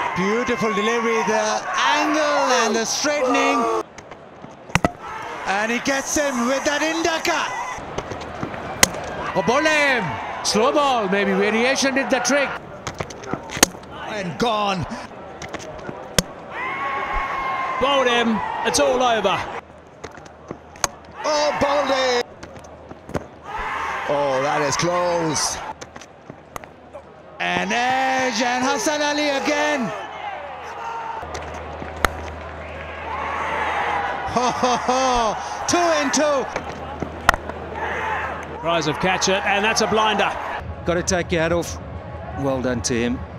Beautiful delivery, the angle and the straightening. And he gets him with that Indaka. Oh, ball him. Slow ball, maybe variation did the trick. And gone. Bowled him, it's all over. Oh, bowled him. Oh, that is close. And edge, and Hasan Ali again. Ho, ho, ho. 2 and 2. Rise of catch it, and that's a blinder. Got to take your hat off. Well done to him.